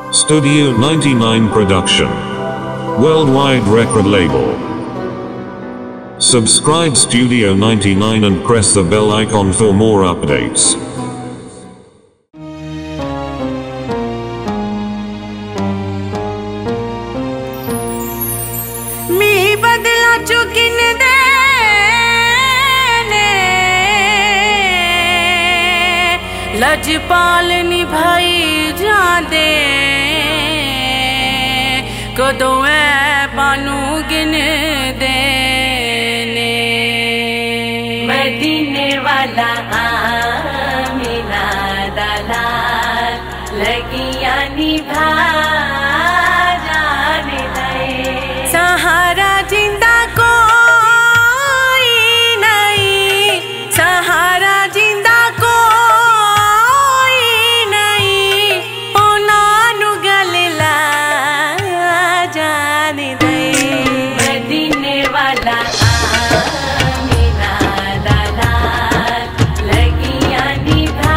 Studio 99 Production. Worldwide record label. Subscribe Studio 99 and press the bell icon for more updates. मी बदला booking देने लजपाल निभाई जांदे कदों ऐ पानू गिन देने मदीने वाला आमिना दलाल लगिया निभा जाने दे सहारा जिंदा कोई नहीं सहारा जिंदा कोई नहीं ओ नानू गल ला जाने दे मदीने वाला आमिना दलाल लगिया निभा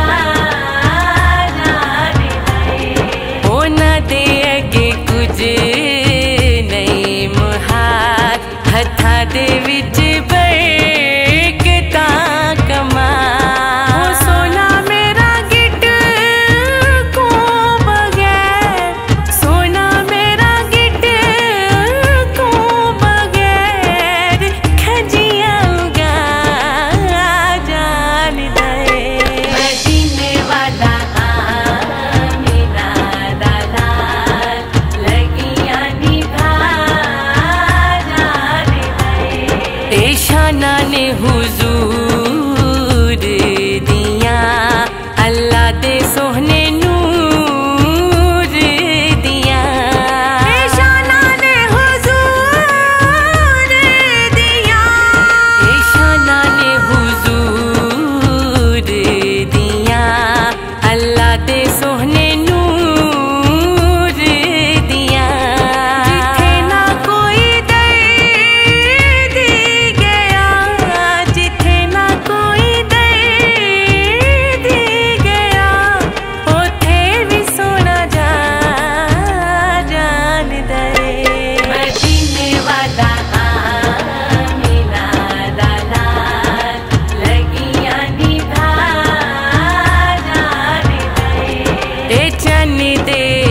जाने दे ओ न दे अगे कुछ नहीं मुहार हथा दे विच बरकता कमा ओ सोना मेरा गिट को बगैर सोना मेरा गिट को बगैर खजिया उगा जान दे मदीने वाला आमिना दलाल लगिया निभा जाने दे शाना ने हुजूर दिया अल्लाह दे सोहने नूर दिया शाना ने हुजूर दिया शाना ने हुजूर दिया अल्लाह दे सोहने नूर दिया जिथे ना कोई दर्द गया जिथे ना कोई दर्द गया उथे भी सोना जान दे मदीने वाला आमिना दलाल लगिया निभा जाने दे ए चन दे